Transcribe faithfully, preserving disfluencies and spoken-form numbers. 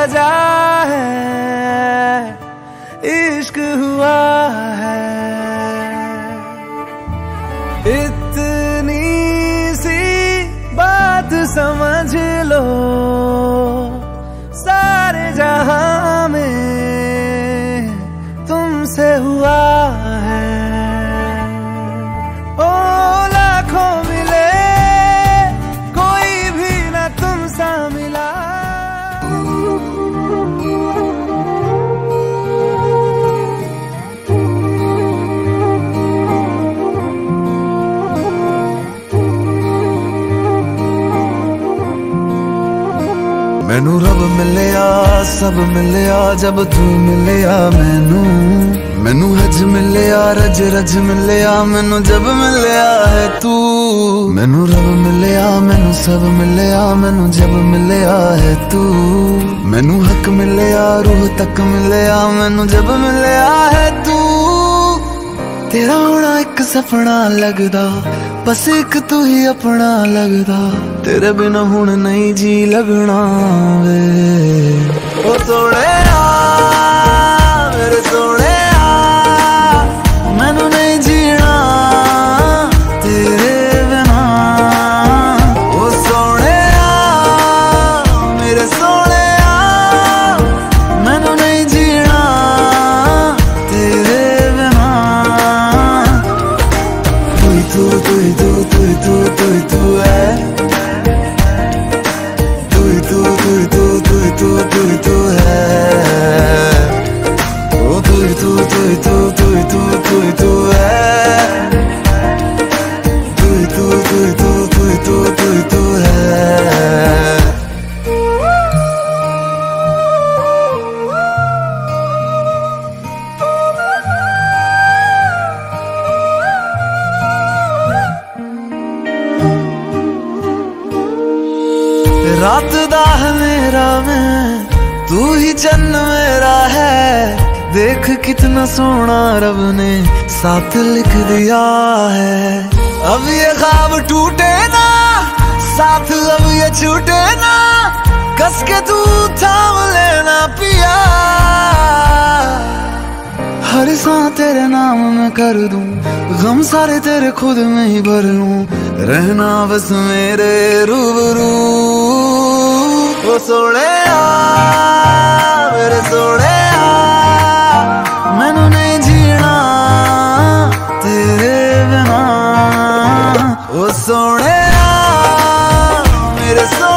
वजह है, इश्क हुआ है। इतनी सी बात समझ लो, सारे जहां में तुमसे हुआ है। ओ लाखों मिले, कोई भी ना तुमसा मिला। मैनू रब मिलिया, सब मिलिया जब तू मिलिया मैनू। मैनू हज मिलिया, रज रज मिलिया मैनू जब मिलिया है तू। मैनू रब मिलिया, मैनू सब मिलिया मैनू जब मिलिया है तू। मैनू हक मिलिया, रूह तक मिलिया मैनू जब मिलिया है तू। तेरा होना एक सपना लगदा, बस एक तू ही अपना लगदा। तेरे बिना हुण नहीं जी लगना वे। ओ सोहणिया मेरे सोहणिया, मैनू नहीं जीना तेरे बिना। ओ सोहणिया मेरे सोहणिया, मैनू नहीं जीना तेरे बिना। तू तू तू तू तू तू तू है, तू तू तू तू तू तू तू तू है। ओ तू तू तू तू तू तू तू तू है, तू तू तू तू तू तू तू तू है। रात दा मेरा मैं, तू ही चन्न मेरा है। देख कितना सोना रब ने साथ लिख दिया है। अब ये ख्वाब टूटे ना, साथ अब ये छूटे ना। कस के तू थाम लेना पिया, हर सांस तेरे नाम में कर दूं। गम सारे तेरे खुद में ही भर लूं, रहना बस मेरे रूबरू। ओ सोहणिया मेरे सोहणिया, मैनू नहीं जीना तेरे बिना। ओ सोहणिया मेरे सोहणिया,